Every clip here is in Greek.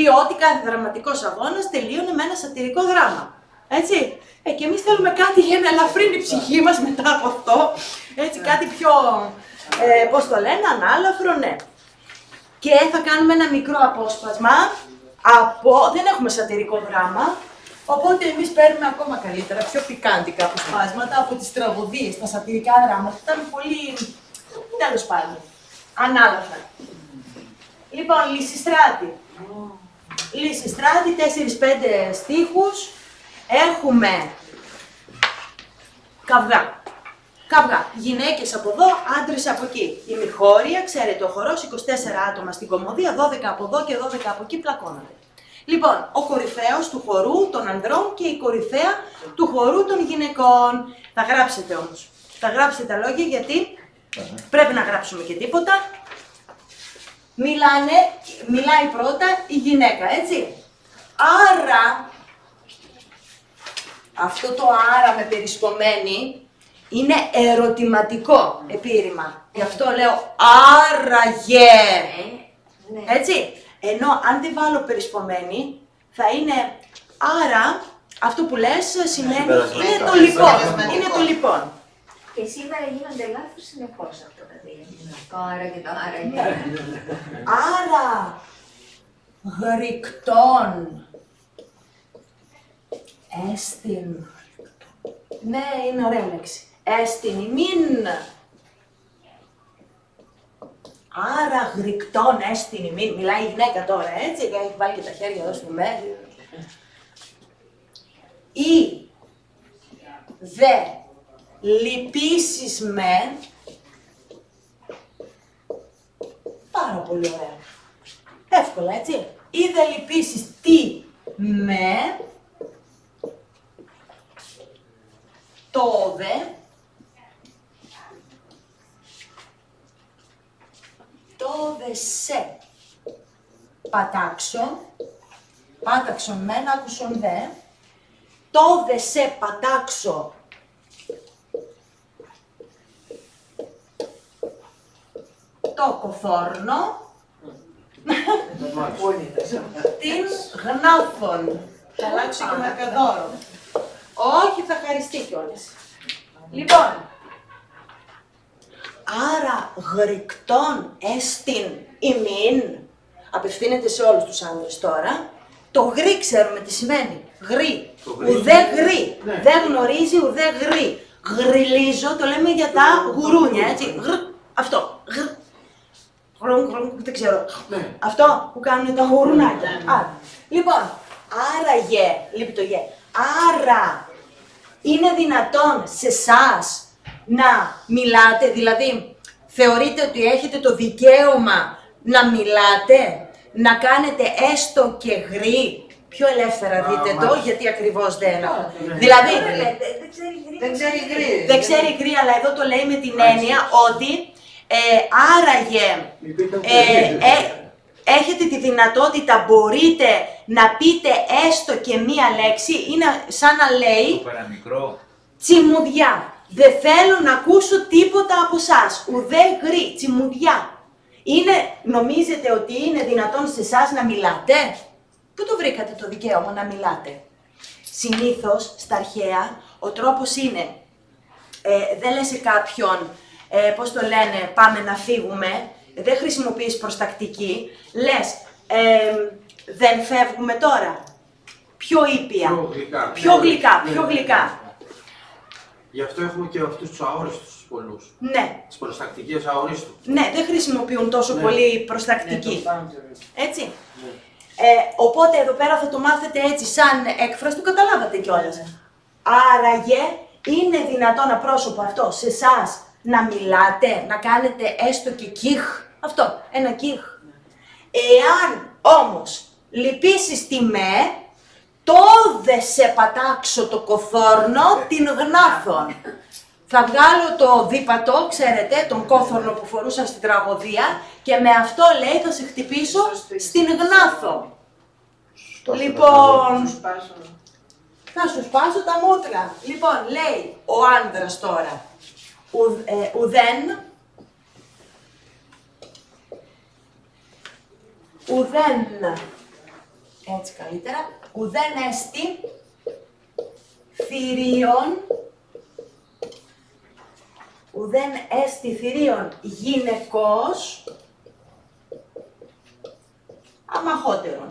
Διότι κάθε δραματικός αγώνας τελείωνε με ένα σατυρικό δράμα. Έτσι. Και εμείς θέλουμε κάτι για να ελαφρύνει η ψυχή μας μετά από αυτό. Έτσι, κάτι πιο, πώς το λένε, ανάλαφρο, ναι. Και θα κάνουμε ένα μικρό απόσπασμα από, δεν έχουμε σατυρικό δράμα, οπότε εμείς παίρνουμε ακόμα καλύτερα, πιο πικάντικα αποσπάσματα από τις τραγωδίες, τα σατυρικά δράματα. Ήταν πολύ, τέλος πάντων, ανάλαφρα. Λοιπόν, Λυσιστράτη. Λυσιστράτη, 4-5 στίχους. Έχουμε καυγά. Καυγά. Γυναίκες από εδώ, άντρες από εκεί. Η μηχώρια, ξέρετε, ο χορός, 24 άτομα στην κομμωδία, 12 από εδώ και 12 από εκεί πλακώνονται. Λοιπόν, ο κορυφαίος του χορού των ανδρών και η κορυφαία του χορού των γυναικών. Θα γράψετε όμως. Θα γράψετε τα λόγια γιατί πρέπει να γράψουμε και τίποτα. Μιλάει πρώτα η γυναίκα, έτσι. Άρα, αυτό το άρα με περισπομένη είναι ερωτηματικό επίρρημα. Γι' αυτό λέω άραγε. Έτσι. Ενώ αν δεν βάλω περισπομένη, θα είναι άρα, αυτό που λες σημαίνει είναι το λοιπόν. Είναι το λοιπόν. Και σήμερα γίνονται λάθος συνεχώς αυτό τα δύο. Το άρα και το άρα. Άρα, γρυκτών. Έστιν. Ναι, είναι ωραία λέξη. Έστιν ημίν. Άρα γρυκτών έστιν ημίν. Μιλάει η γυναίκα τώρα, έτσι, και έχει βάλει και τα χέρια εδώ στο μέση. Ή δε λυπήσεις με. Πάρα πολύ ωραία. Εύκολα, έτσι. Ή δε λυπήσεις τι με. Τόδε. Τόδε σε. Πατάξω. Πάταξον μεν, άκουσον δε. Τόδε σε πατάξω. Το κοθόρνο. Την γνάφων. Θα αλλάξω και μαρκαδόρο. Όχι, θα χαριστεί κιόλας. Λοιπόν, άρα γρυκτών έστιν ημίν, απευθύνεται σε όλους τους άνδρες τώρα. Το γρή ξέρουμε τι σημαίνει. Γρή. Ουδέ γρή. Δεν γνωρίζει ουδέ γρή. Γριλίζω, το λέμε για τα γουρούνια, έτσι. Αυτό. Δεν ξέρω. Αυτό που κάνουν τα γουρουνάκια. Λοιπόν, άραγε, λείπει το γε. Άρα, είναι δυνατόν σε εσάς να μιλάτε, δηλαδή θεωρείτε ότι έχετε το δικαίωμα να μιλάτε, να κάνετε έστω και γρή, πιο ελεύθερα δείτε το, γιατί ακριβώς δεν. Δηλαδή, δεν ξέρει γρή, αλλά εδώ το λέει με την έννοια ότι άραγε έχετε τη δυνατότητα, μπορείτε να πείτε έστω και μία λέξη, είναι σαν να λέει τσιμουδιά. Δεν θέλω να ακούσω τίποτα από εσάς, ουδέ γρή, τσιμουδιά. Νομίζετε ότι είναι δυνατόν σε εσάς να μιλάτε? Πού το βρήκατε το δικαίωμα να μιλάτε? Συνήθως, στα αρχαία, ο τρόπος είναι, δεν λες σε κάποιον, πώς το λένε, πάμε να φύγουμε, δεν χρησιμοποιείς προστακτική, λες, δεν φεύγουμε τώρα. Πιο ήπια, πιο γλυκά. Γι' αυτό έχουμε και αυτούς τους αόριστους πολλούς. Ναι. Τις προστακτικές αορίστου. Ναι, δεν χρησιμοποιούν τόσο πολύ προστακτική. Έτσι. Ναι. Οπότε εδώ πέρα θα το μάθετε έτσι, σαν έκφραση, το καταλάβατε κιόλας. Άραγε, είναι δυνατόν απρόσωπο αυτό σε εσάς να μιλάτε, να κάνετε έστω και κιχ. Αυτό, ένα κιχ. Εάν όμως λυπήσεις τη με, τόδε σε πατάξω το κοθόρνο την γνάφων. Θα βγάλω το δίπατο, ξέρετε, τον κόθορνο που φορούσαν στην τραγωδία και με αυτό λέει θα σε χτυπήσω στην γνάθο. Λοιπόν, θα σου σπάσω τα μούτρα. Λοιπόν, λέει ο άνδρας τώρα, ουδέν Έτσι καλύτερα. Ουδέν έστι θηρίων. Ουδέν έστι θηρίων γυναικός αμαχότερον.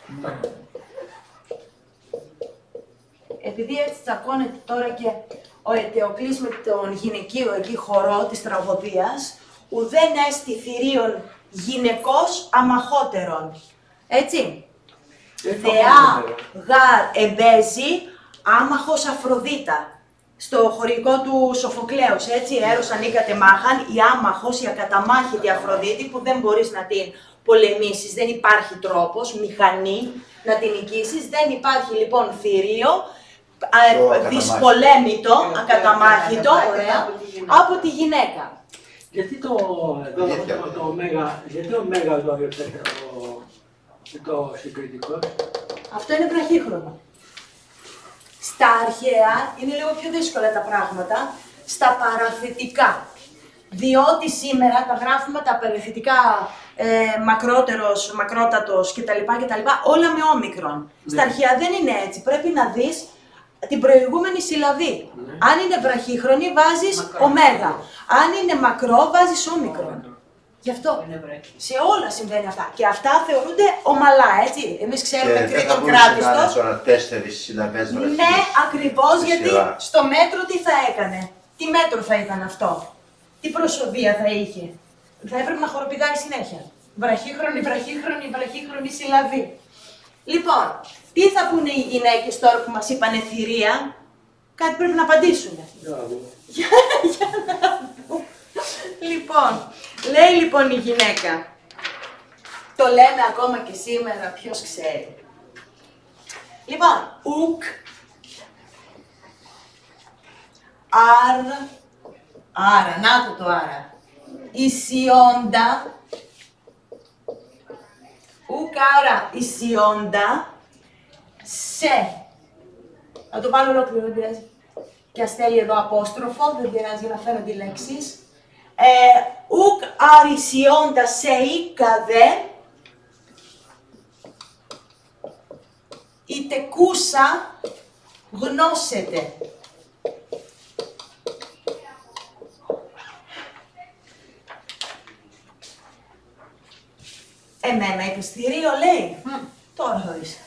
Επειδή έτσι τσακώνεται τώρα και ο Αιτεοκλής με τον γυναικείο εκεί χορό της τραγωδίας, ουδέν έστι θηρίων γυναικός αμαχότερον. Έτσι. Θεά γαρ εμπέζει άμαχος Αφροδίτα. Στο χωρικό του Σοφοκλέους, έτσι, έρος ανήκατε μάχαν, η άμαχος, η ακαταμάχητη Αφροδίτη που δεν μπορείς να την πολεμήσεις, δεν υπάρχει τρόπος, μηχανή να την νικήσεις, δεν υπάρχει λοιπόν θηρίο, δυσπολέμητο, ακαταμάχητο, ωραία, από τη γυναίκα. Γιατί το Ωμέγα, γιατί ο Ωμέγα το συγκριτικό? Αυτό είναι βραχύχρονο. Στα αρχαία είναι λίγο πιο δύσκολα τα πράγματα, στα παραθετικά. Διότι σήμερα τα γράφουμε τα παραθετικά μακρότερος, μακρότατος κτλ. Όλα με όμικρον. Στα αρχαία δεν είναι έτσι. Πρέπει να δεις την προηγούμενη συλλαβή. Αν είναι βραχύχρονη βάζεις ωμέγα. Αν είναι μακρό βάζεις όμικρον. Γι' αυτό σε όλα συμβαίνει αυτά. Και αυτά θεωρούνται ομαλά, έτσι. Εμείς ξέρουμε τρίτον κράτιστος. Τώρα 4 συλλαβές βραχίες. Ναι, ακριβώς, γιατί στο μέτρο τι θα έκανε. Τι μέτρο θα ήταν αυτό. Τι προσοδεία θα είχε. Θα έπρεπε να χοροπηδάει συνέχεια. Βραχύχρονη, βραχύχρονη, βραχύχρονη συλλαβή. Λοιπόν, τι θα πούνε οι γυναίκες τώρα που μας είπανε θηρία. Κάτι πρέπει να απαντήσουν. Για να δω. Λοιπόν, λέει λοιπόν η γυναίκα, το λέμε ακόμα και σήμερα, ποιος ξέρει. Λοιπόν, ουκ, άρα, να το άρα, ισιόντα, ουκ άρα ισιόντα, σε, να το βάλω ολόκληρο, δεν πειράζει. Και ας θέλει εδώ απόστροφο, δεν πειράζει για να φαίνονται οι λέξεις. Ουκ αρισιόντα σε ήκαδε, η τεκούσα γνώσετε. Εμένα είπες θηρίο, λέει. Τώρα θα δεις.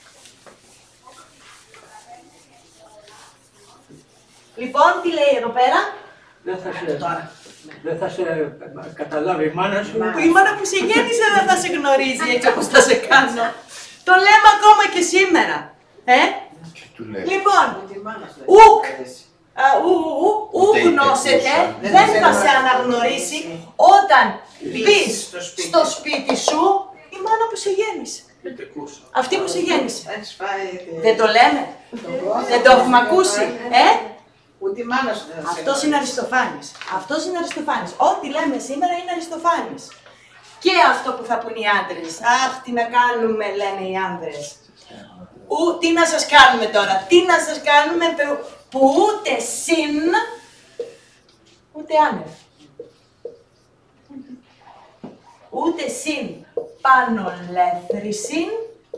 Λοιπόν, τι λέει εδώ πέρα. Δεν θα σε καταλάβει η μάνα σου. Η μάνα που σε γέννησε δεν θα σε γνωρίζει έτσι όπως θα σε κάνω. Το λέμε ακόμα και σήμερα. Λοιπόν, ουκ, ου γνώσετε, δεν θα σε αναγνωρίσει όταν μπεις στο σπίτι σου η μάνα που σε γέννησε. Αυτή που σε γέννησε. Δεν το λέμε. Δεν το έχουμε ακούσει. Αυτός είναι Αριστοφάνης. Αυτός είναι Αριστοφάνης. Ό,τι λέμε σήμερα είναι Αριστοφάνης. Και αυτό που θα πουν οι άντρες. Αχ, τι να κάνουμε, λένε οι άντρες. Τι να σας κάνουμε τώρα, τι να σας κάνουμε που ούτε συν, ούτε άνευ. Ούτε συν πανολέθρησιν,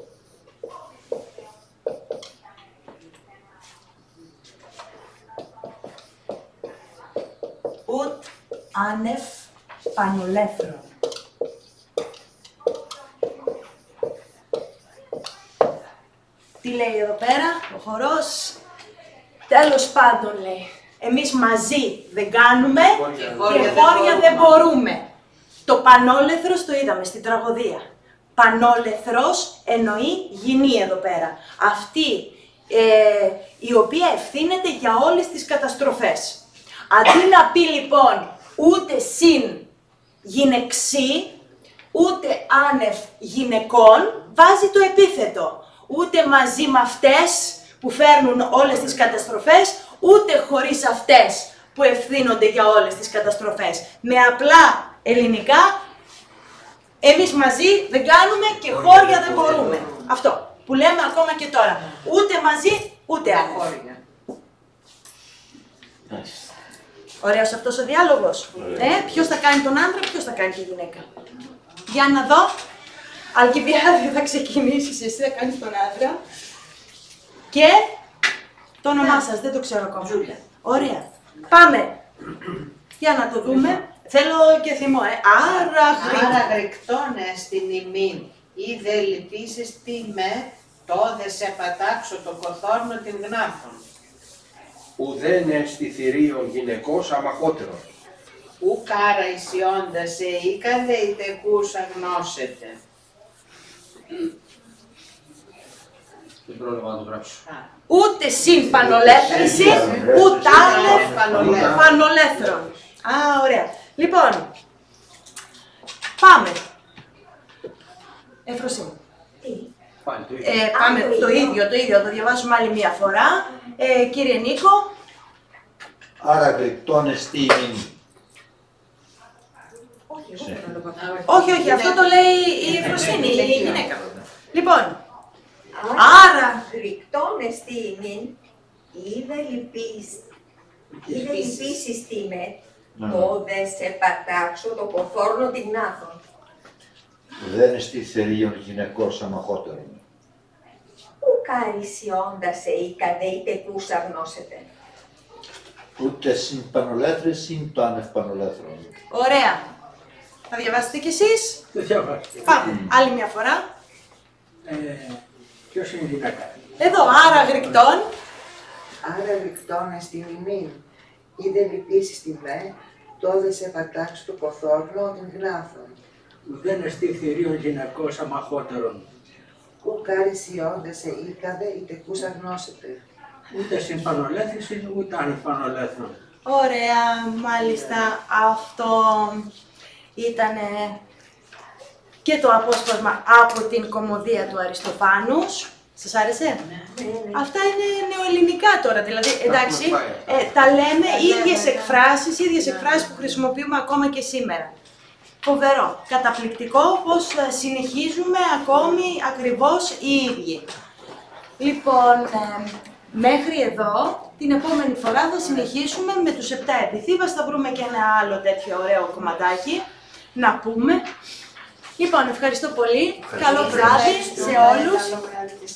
ούτε άνευ πανολέθρον. Τι λέει εδώ πέρα, ο χορός. Τέλος πάντων λέει, εμείς μαζί δεν κάνουμε και χώρια δεν μπορούμε. Το πανόλεθρος το είδαμε στην τραγωδία. Πανόλεθρος εννοεί γυνή εδώ πέρα. Αυτή η οποία ευθύνεται για όλες τις καταστροφές. Αντί να πει λοιπόν ούτε συν γυναιξή, ούτε άνευ γυναικών, βάζει το επίθετο. Ούτε μαζί με αυτές που φέρνουν όλες τις καταστροφές, ούτε χωρίς αυτές που ευθύνονται για όλες τις καταστροφές. Με απλά ελληνικά, εμείς μαζί δεν κάνουμε και χώρια δεν μπορούμε. Αυτό που λέμε ακόμα και τώρα. Ούτε μαζί, ούτε άνευ. Ωραίος αυτός ο διάλογος. Ποιος θα κάνει τον άντρα, ποιος θα κάνει τη γυναίκα. Για να δω. Αλκιβιάδη θα ξεκινήσεις, εσύ θα κάνεις τον άντρα. Και το όνομά σας, δεν το ξέρω ακόμα. Ωραία. Πάμε. Για να το δούμε. Θέλω και θυμό, Άρα γρυκτώνε στην ημίν, ή δε λυπήσεις τι με, τόδε σε πατάξω το κοθόρνο την γνάφων. Ουδέν εστι θηρίων γυναικός αμαχότερον. Ουκ άρα ισιώντα σε ήκαδε η τεκούσα γνώσετε. Δεν πρόλαβα να το γράψω. ούτε συν πανολέθρηση, ούτε άλλο πανολέθρον. Α, ωραία. Λοιπόν, πάμε. Εφροσύνη. Πάλι το ίδιο. Πάμε το ίδιο, το διαβάζουμε άλλη μία φορά. Κύριε Νίκο. Άρα γρυπτώνες τι ημίν. Όχι, αυτό το λέει η Εφροσύνη, η γυναίκα. Λοιπόν, άρα γρυκτώνε τι ημίν, είδε λυπήσεις τι με, το δε σε πατάξω το κοθόρνο την γνάθων. Ουδέν εστι θηρίων γυναικός αμαχότερον. Ουκ αρισιώντας σε ήκαδε η τεκούσα γνώσετε. Ούτε συν πανολέθρηση, το άνευ πανολέθρον. ωραία. Θα διαβάσετε κι εσείς. Δεν διαβάζω. Πάμε, άλλη μια φορά. Ποιος είναι η γυναίκα? Εδώ, άρα γρυκτών. Άρα γρυκτώνε στην ημίν, ή δε λυπήσεις τη με, τόδε σε πατάξω το κοθόρνο την γνάφων. Ουδέν εστι θηρίων γυναικός αμαχότερον. Ουκ αρισιώντα σε ήκαδε η τεκούσα γνώσετε. Ούτε συμπανολέθρηση, ούτε ανεπανολέθρον. Ωραία, μάλιστα αυτό ήταν και το απόσπασμα από την κωμωδία του Αριστοφάνους. Σας άρεσε? Αυτά είναι νεοελληνικά τώρα, δηλαδή, εντάξει, τα λέμε ίδιες εκφράσεις που χρησιμοποιούμε ακόμα και σήμερα. Φοβερό, καταπληκτικό πως συνεχίζουμε ακόμη ακριβώς οι ίδιοι. Λοιπόν, μέχρι εδώ, την επόμενη φορά θα συνεχίσουμε με τους 7 επιθύβας, θα βρούμε και ένα άλλο τέτοιο ωραίο κομματάκι να πούμε. Λοιπόν, ευχαριστώ πολύ, καλό βράδυ σε όλους.